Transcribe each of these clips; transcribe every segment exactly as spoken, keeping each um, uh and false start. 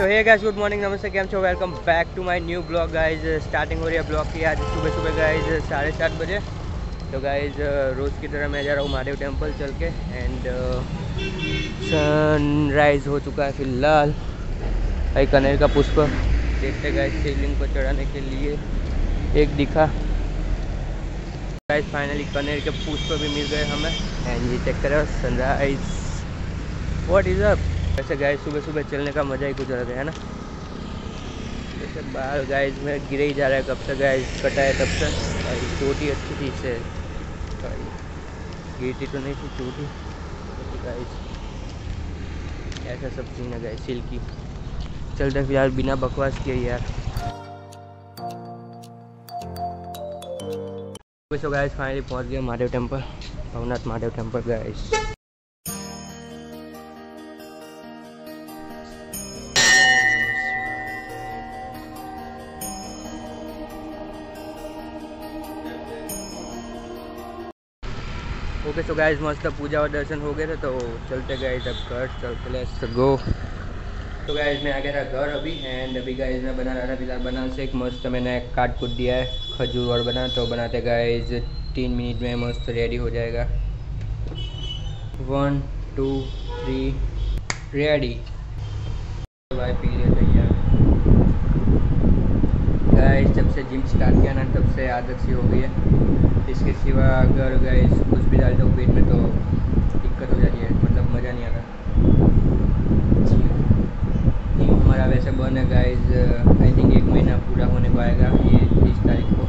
सो hey guys, good morning, नमस्ते, केम छो, welcome back to my new blog guys. Starting हो रही है ब्लॉग की आज सुबह सुबह गाइस साढ़े सात बजे। तो गाइस रोज़ की तरह मैं जा रहा हूँ महादेव टेम्पल चल के। एंड सनराइज़ हो चुका है फिलहाल। भाई कनेर का पुष्प देखते गाइस शिवलिंग को चढ़ाने के लिए एक दिखा गाइस। फाइनली कनेर के पुष्प भी मिल गए हमें। एंड ये चेक करो सनराइज, व्हाट इज अप। वैसे गाइस सुबह सुबह चलने का मज़ा ही कुछ अलग है ना। जैसे बाल गाइस में गिरे ही जा रहा है कब से गाइस कटा है तब से। भाई चोटी अच्छी थी इससे, भाई गिरती तो नहीं थी चोटी गाइस। ऐसा सब सीन है गाइस सिल्की। चलते फिलहाल बिना बकवास किए यार। सो गाइस फाइनली पहुंच गए Mahadev temple, Bhavnath Mahadev temple guys. Okay so guys मस्त पूजा और दर्शन हो गए थे तो चलते गए जब घर चलते लेट्स गो। तो गाइस मैं आ गया था घर अभी। एंड अभी गाइस मैं बना रहा था फिलहाल बनाना शेक। मस्त मैंने काट कूट दिया है खजूर और बना, तो बनाते गाइस तीन मिनट में मस्त रेडी हो जाएगा। One two three ready. भाई पी लेते यार गाइस। जब से जिम स्टार्ट किया ना तब से आदत सी हो गई है। इसके सिवा अगर गाइस कुछ भी डालते हो पेट में तो दिक्कत हो जाती है, मतलब मज़ा नहीं आता। जिम हमारा वैसे बंद है गाइस, आई थिंक एक महीना पूरा होने को आएगा ये तीस तारीख को।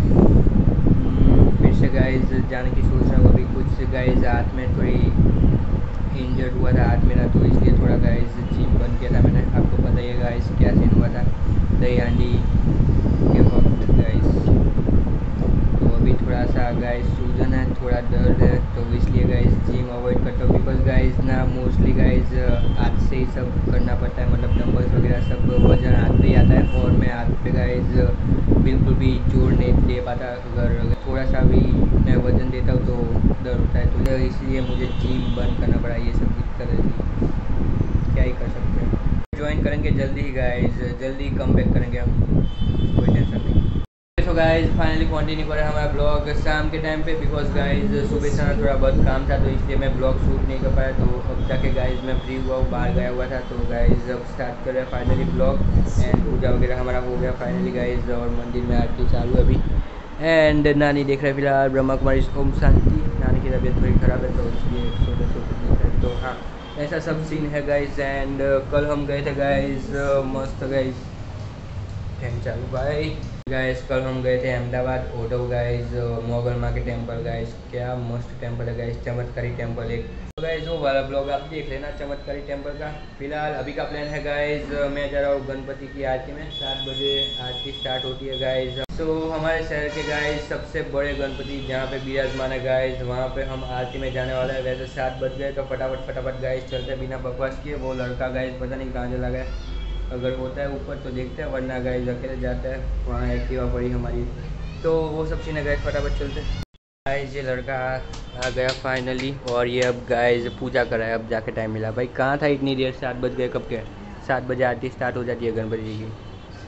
फिर से गाइस जाने की सोच रहा हूँ। अभी कुछ गाइस हाथ में थोड़ी इंजर्ड हुआ था हाथ मेरा, तो इसलिए थोड़ा गाइस जिम बंद किया था मैंने। आपको पता ही है गाइस क्या सीन हुआ था दही हांडी के वक्त गाइस। तो अभी थोड़ा सा गाइस सूजन है, थोड़ा दर्द है, तो इसलिए गाइस जिम अवॉइड करता हूँ। बिकॉज गाइस ना मोस्टली गाइस हाथ से ही सब करना पड़ता है, मतलब डंबल्स वगैरह सब वजन हाथ पे ही आता है। और मैं हाथ पे गाइस बिल्कुल भी जोर नहीं दे पाता। अगर थोड़ा सा भी मैं वजन देता हूँ तो दर्द होता है, तो इसलिए मुझे जिम बंद करना पड़ा। ये सब दिक्कत है, क्या ही कर सकते हैं। ज्वाइन करेंगे जल्दी ही गाइस, जल्दी कम बैक करेंगे हम, कोई टेंशन नहीं। तो गाइस फाइनली कंटिन्यू करें हमारा ब्लॉग शाम के टाइम पे। बिकॉज गाइस सुबह से थोड़ा बहुत काम था तो इसलिए मैं ब्लॉग शूट नहीं कर पाया। तो अब जाके गाइस मैं फ्री हुआ हूँ, बाहर गया हुआ था। तो गाइस अब स्टार्ट कर रहे हैं फाइनली ब्लॉग। एंड पूजा वगैरह हमारा हो गया फाइनली गाइस, और मंदिर में आरती चालू है अभी। एंड नानी देख रहे फिलहाल ब्रह्मा कुमारी ओम शांति। नानी की तबीयत थोड़ी ख़राब है तो इसलिए सोते सोते देख रहे। तो हाँ ऐसा सब सीन है गाइस। एंड कल हम गए थे गाइस मस्त गाइस फैन चालू भाई गाइस। कल हम गए थे अहमदाबाद ओडो गाइस, मोगल माँ के टेम्पल गाइस। क्या मस्त टेम्पल है गाइस, चमत्कारी टेम्पल एक। तो गाइस वो वाला ब्लॉग आप देख लेना चमत्कारी टेम्पल का। फिलहाल अभी का प्लान है गाइस, मैं जा रहा हूँ गणपति की आरती में। सात बजे आरती स्टार्ट होती है गाइस। सो so, हमारे शहर के गाइस सबसे बड़े गणपति जहाँ पे विराजमान है गाइस, वहाँ पे हम आरती में जाने वाला है। वैसे सात बज गए तो फटाफट फटाफट गाइस चलते बिना बकवास किए। वो लड़का गाइस पता नहीं कहाँ चला गया, अगर होता है ऊपर तो देखते हैं, वरना गाइस अकेले जाता है। वहाँ एक्टिवा पड़ी हमारी, तो वो सब सीन है गाइस। फटाफट चलते गाइस। ये लड़का आ गया फाइनली, और ये अब गाइस पूजा कर रहा है। अब जाके टाइम मिला। भाई कहाँ था इतनी देर, सात बज गए कब के। सात बजे आरती स्टार्ट हो जाती है गणपति जी की।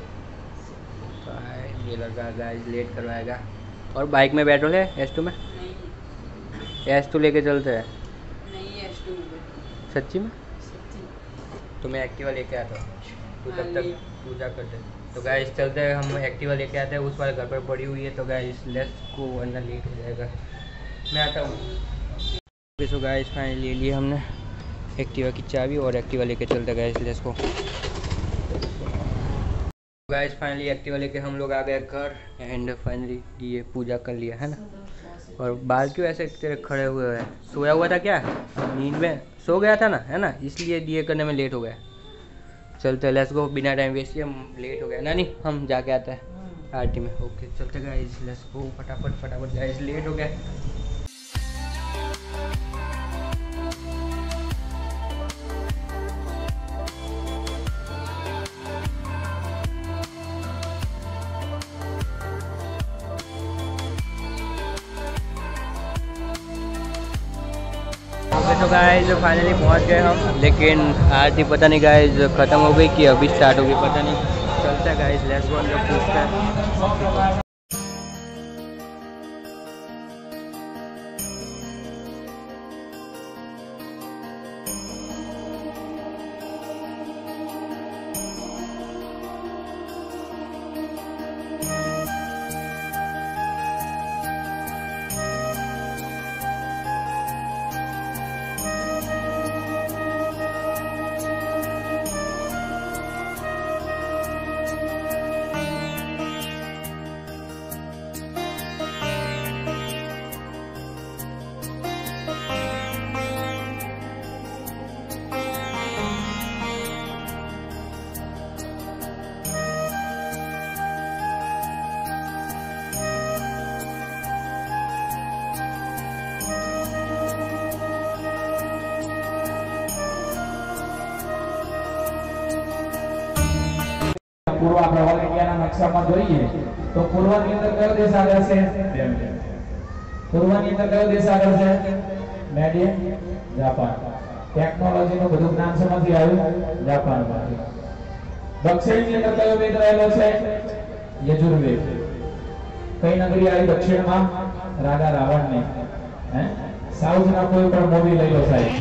ये लड़का गाइस लेट करवाएगा। और बाइक में पेट्रोल है एस टू में? एस टू लेके चलते हैं। नहीं एस टू सच्ची में? सच्ची। तो मैं एक्टिवा लेके आता हूँ, तो तब तक पूजा कर दे। तो गाइस चलते हैं, हम एक्टिवा लेके आते हैं। उस वाले घर पर पड़ी हुई है तो गाइस लेट्स को, वरना लेट हो जाएगा। मैं आता हूँ। सो गाइस फाइनली ले लिए हमने एक्टिवा की चाबी और एक्टिवा लेके चलते guys let's go. Guys finally Activa लेके हम लोग आ गए घर। एंड फाइनली ये पूजा कर लिया है ना। और बाल क्यों ऐसे तेरे खड़े हुए हैं? सोया हुआ था क्या, नींद में सो गया था ना, है ना, इसलिए दिए करने में लेट हो गया। चलते लेट्स गो, बिना टाइम वेस्ट किए, हम लेट हो गया ना। नहीं हम जाके आते हैं आरती में। ओके चलते गाइस लेट्स गो, फटाफट फटाफट गाइस लेट हो गया। ओके तो गाइस फाइनली पहुंच गए हम, लेकिन आरती पता नहीं गाइस ख़त्म हो गई कि अभी स्टार्ट हो गई पता नहीं। चलता है गाइस, लेट्स गो, हम लोग पूछते हैं। पूर्व આપણે ઓલ ઇન્ડિયાના નકશામાં જોઈએ તો પૂર્વની અંદર કયો દેશ આગળ છે? પૂર્વની અંદર કયો દેશ આગળ છે? Made in Japan. ટેકનોલોજીનું બધું જ્ઞાન શેમાંથી આવ્યું? જાપાનમાંથી. દક્ષિણની અંદર કયો વેદ રહેલો છે? યજુર્વેદ. કઈ નગરી આવી દક્ષિણમાં? રાજા રાવણની. હે સાઉથના કોઈ પણ મૂવી લઈ લો સાહેબ.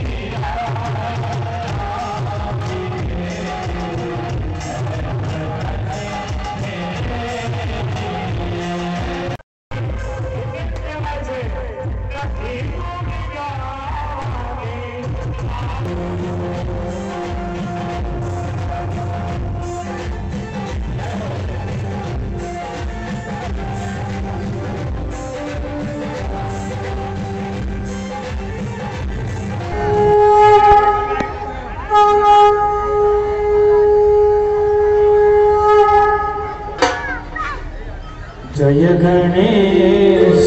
जय गणेश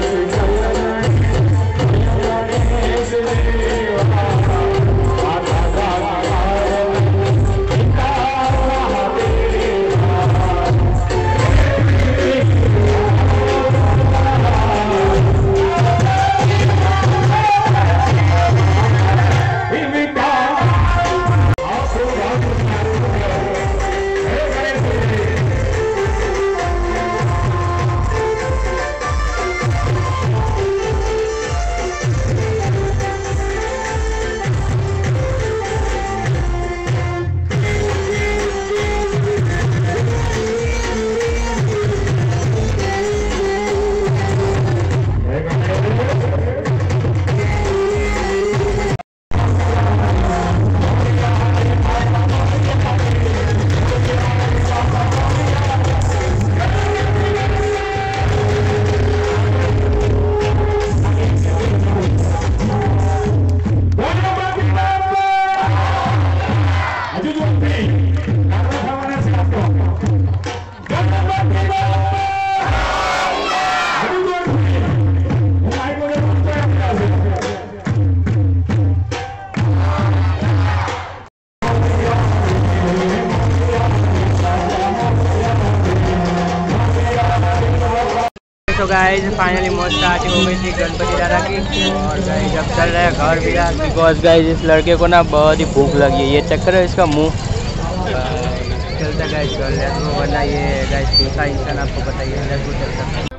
तो गाइस फाइनली मौज स्टार्ट हो गई थी गणपति दादा की, और गाइस अब चल रहा है घर भी यार, बिकॉज गाइस इस लड़के को ना बहुत ही भूख लगी है, ये चक्कर है इसका मुंह चलता है गाइस घर ले, वरना ये गाइस दूसरा इंसान आपको बताइए लेट्स चलता है।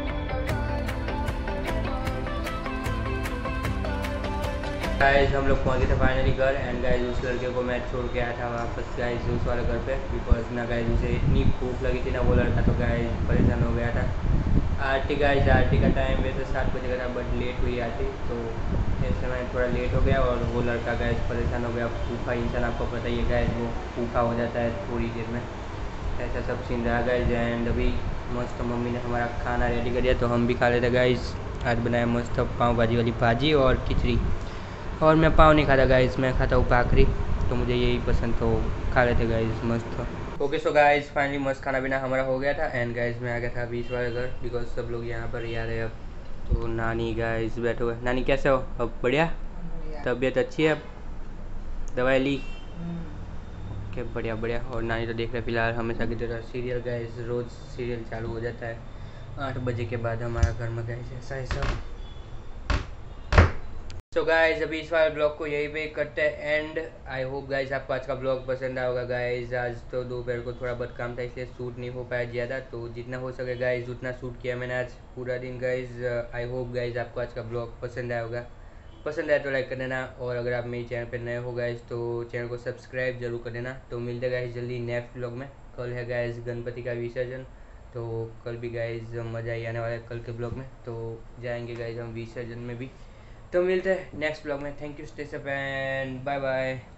गाइस हम लोग पहुँच गए थे फाइनली घर, एंड गाइस उस लड़के को मैं छोड़ के आया था वापस गाइस उस वाले घर पे, बिकॉज ना गाइस उसे इतनी भूख लगी थी ना वो लड़का, तो गाइस परेशान हो गया था। आरती गाइस आरती का टाइम वैसे सात बजे का था, बट लेट हुई आरती, तो इस समय थोड़ा लेट हो गया, और वो लड़का गाइस परेशान हो गया। भूखा इंसान आपको पता ही है गाइस, वो भूखा हो जाता है थोड़ी देर में, ऐसा सब सीन रहा गाइस। एंड अभी मस्त मम्मी ने हमारा खाना रेडी कर दिया, तो हम भी खा लेते गाइस। आज बनाया मस्त पाव भाजी वाली भाजी और खिचड़ी, और मैं पाव नहीं खाता गाइस, मैं खाता हूँ भाकरी, तो मुझे यही पसंद, तो खा लेते गाइस मस्त। ओके सो गाइस फाइनली मस्त खाना पीना हमारा हो गया था, एंड गाइस मैं आ गया था बीच वाले घर, बिकॉज सब लोग यहाँ पर ही आ रहे हैं अब। तो नानी गाइस बैठे हुए, नानी कैसे हो अब? बढ़िया, तबीयत अच्छी है अब? दवाई ली? ओके बढ़िया बढ़िया। और नानी तो देख रहे फिलहाल हमेशा की तरह सीरियल गाइस, रोज़ सीरियल चालू हो जाता है आठ बजे के बाद हमारा घर में गाइस, ऐसा है सब। तो गाइज अभी इस वाले ब्लॉग को यहीं पे करते हैं एंड। आई होप गाइज आपको आज का ब्लॉग पसंद आया होगा गाइज। आज तो दोपहर को थोड़ा बहुत काम था इसलिए शूट नहीं हो पाया ज़्यादा, तो जितना हो सके गाइज उतना शूट किया मैंने आज पूरा दिन गाइज। आई होप गाइज आपको आज का ब्लॉग पसंद आया होगा। पसंद आया तो लाइक कर देना, और अगर आप मेरे चैनल पर नए हो गाइज तो चैनल को सब्सक्राइब जरूर कर देना। तो मिलते गाइज जल्दी नेक्स्ट ब्लॉग में। कल है गाइज गणपति का विसर्जन, तो कल भी गाइज मज़ा ही आने वाला है कल के ब्लॉग में, तो जाएंगे गाइज हम विसर्जन में भी। तो मिलते हैं नेक्स्ट ब्लॉग में। Thank you, stay safe and bye bye.